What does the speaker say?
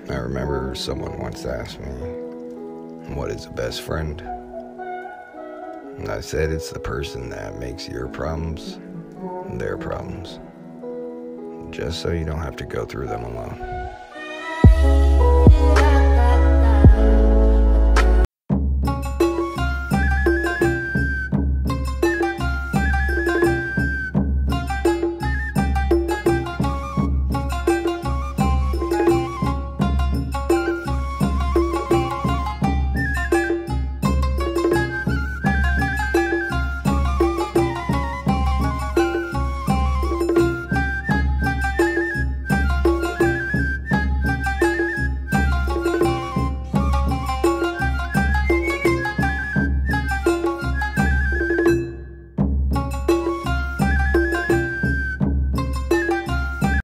I remember someone once asked me, what is a best friend? And I said it's the person that makes your problems their problems, just so you don't have to go through them alone.